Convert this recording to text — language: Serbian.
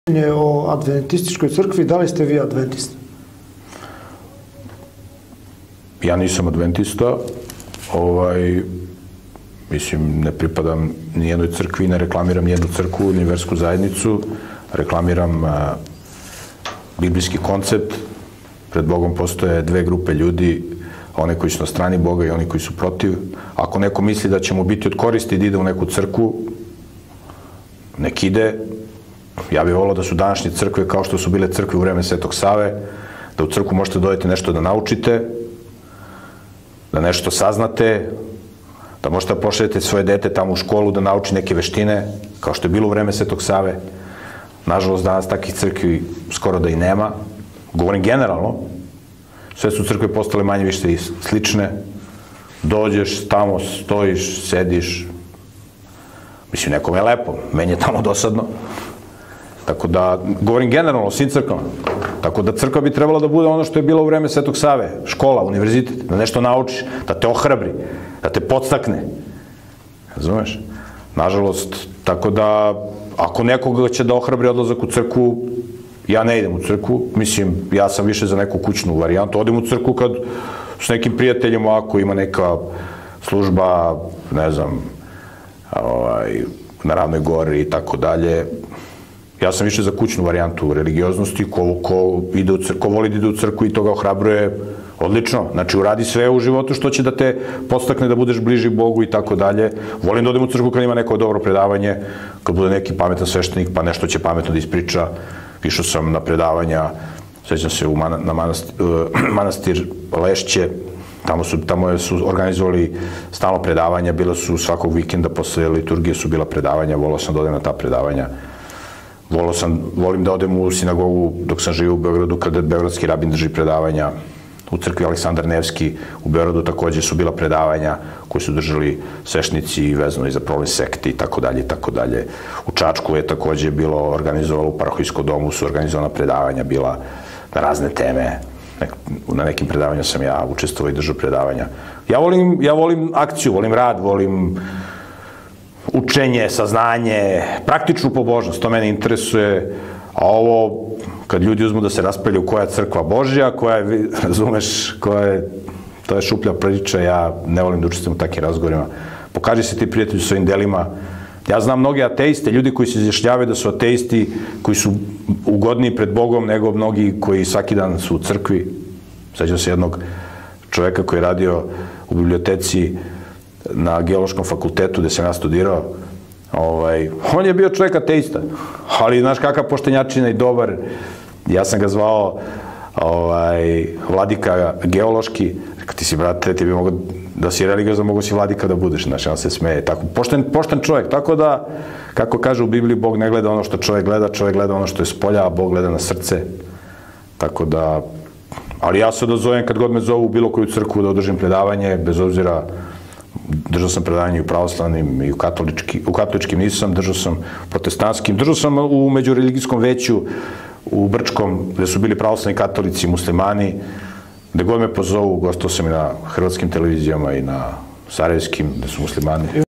O adventističkoj crkvi, da li ste vi adventista? Ja nisam adventista, mislim, ne pripadam nijednoj crkvi, ne reklamiram nijednu crkvu, ni versku zajednicu, reklamiram biblijski koncept. Pred Bogom postoje dve grupe ljudi, one koji su na strani Boga i oni koji su protiv. Ako neko misli da će mu biti od koristi da ide u neku crkvu, nek ide. Ja bih volao da su današnje crkve kao što su bile crkve u vreme Svetog Save, da u crkvu možete dodati nešto da naučite, da nešto saznate, da možete da pošaljete svoje dete tamo u školu da nauči neke veštine, kao što je bilo u vreme Svetog Save. Nažalost, danas takih crkvi skoro da i nema. Govorim generalno, sve su crkve postale manje više slične. Dođeš, tamo stojiš, sediš. Mislim, nekome je lepo, meni je tamo dosadno. Tako da, govorim generalno o svim crkvama. Tako da crkva bi trebala da bude ono što je bilo u vreme Svetog Save, škola, univerzitet, da nešto naučiš, da te ohrabri, da te podstakne. Razumeš? Nažalost, tako da, ako nekoga će da ohrabri odlazak u crkvu, ja ne idem u crkvu, mislim, ja sam više za neku kućnu varijantu, odem u crkvu kad s nekim prijateljima, ako ima neka služba, ne znam, na Ravnoj gori i tako dalje. Ja sam više za kućnu varijantu religioznosti, ko voli da ide u crkvu i to ga ohrabruje, odlično. Znači, uradi sve u životu što će da te podstakne da budeš bliži Bogu i tako dalje. Volim da odem u crkvu kad ima neko dobro predavanje, kad bude neki pametan sveštenik, pa nešto će pametno da ispriča. Išao sam na predavanja, sećam se na manastir Lešće, tamo su organizovali stalno predavanja, bila su svakog vikenda posle liturgije su bila predavanja, volao sam da odem na ta predavanja. Volim da odem u sinagogu dok sam živio u Beogradu, kada beogradski rabin drži predavanja. U crkvi Aleksandar Nevski u Beogradu takođe su bila predavanja koje su držali svešnici vezano i za problem sekte i tako dalje i tako dalje. U Čačku je takođe bilo organizovalo, u Parohijskom domu su organizovana predavanja bila na razne teme. Na nekim predavanjima sam ja učestvovao i držao predavanja. Ja volim akciju, volim rad, volim učenje, saznanje, praktičnu pobožnost, to mene interesuje, a ovo, kad ljudi uzmu da se raspravljaju koja je crkva Božja, koja je, razumeš, to je šuplja priča, ja ne volim da učestvujem u takvim razgovorima. Pokaži se ti prijatelji svojim delima. Ja znam mnoge ateiste, ljudi koji se izjašnjavaju da su ateisti, koji su ugodniji pred Bogom nego mnogi koji svaki dan su u crkvi. Sećam se jednog čoveka koji je radio u biblioteci na Geološkom fakultetu gde sam ja studirao. On je bio čovjek ateista, ali znaš kakav poštenjačina i dobar. Ja sam ga zvao vladika geološki. Rekao, ti si, brate, ti bi mogao da si religiozan, mogo si vladika da budeš. Znaš, on se smeje. Pošten čovjek. Tako da, kako kaže u Bibliji, Bog ne gleda ono što čovjek gleda ono što je spolja, a Bog gleda na srce. Tako da, ali ja se odazovem kad god me zovu u bilo koju crkvu da održim predavanje, bez obzira. Držao sam predavanje i u pravoslavnim i u katoličkim nisam, držao sam protestantskim, držao sam u međureligijskom veću u Brčkom, gde su bili pravoslavni katolici i muslimani, gde god me pozovu, gostao sam i na hrvatskim televizijama i na sarajevskim, gde su muslimani.